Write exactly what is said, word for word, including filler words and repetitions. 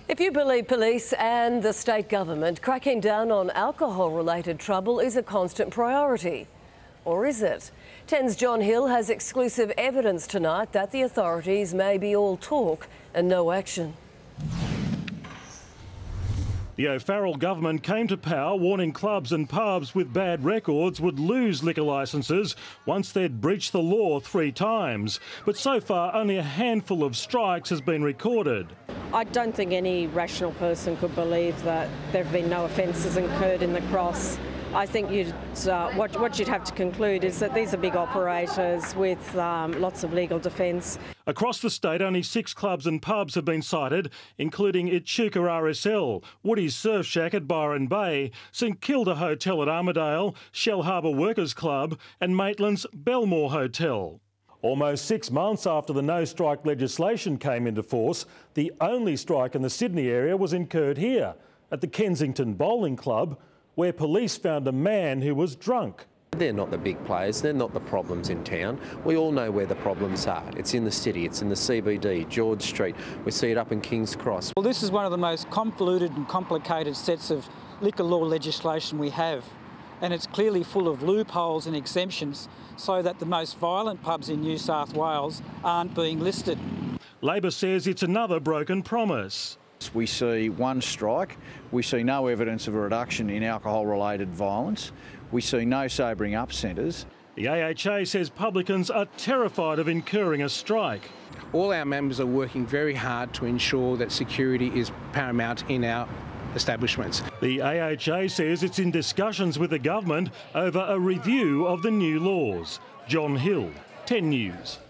If you believe police and the state government, cracking down on alcohol-related trouble is a constant priority. Or is it? ten's John Hill has exclusive evidence tonight that the authorities may be all talk and no action. The O'Farrell government came to power warning clubs and pubs with bad records would lose liquor licences once they'd breached the law three times. But so far only a handful of strikes has been recorded. I don't think any rational person could believe that there have been no offences incurred in the Cross. I think you'd, uh, what, what you'd have to conclude is that these are big operators with um, lots of legal defence. Across the state, only six clubs and pubs have been cited, including Echuca R S L, Woody's Surf Shack at Byron Bay, St Kilda Hotel at Armidale, Shell Harbour Workers Club and Maitland's Belmore Hotel. Almost six months after the no-strike legislation came into force, the only strike in the Sydney area was incurred here, at the Kensington Bowling Club, where police found a man who was drunk. They're not the big players, they're not the problems in town. We all know where the problems are. It's in the city, it's in the C B D, George Street, we see it up in King's Cross. Well, this is one of the most convoluted and complicated sets of liquor law legislation we have, and it's clearly full of loopholes and exemptions so that the most violent pubs in New South Wales aren't being listed. Labor says it's another broken promise. We see one strike, we see no evidence of a reduction in alcohol-related violence, we see no sobering up centres. The A H A says publicans are terrified of incurring a strike. All our members are working very hard to ensure that security is paramount in our establishments. The A H A says it's in discussions with the government over a review of the new laws. John Hill, ten News.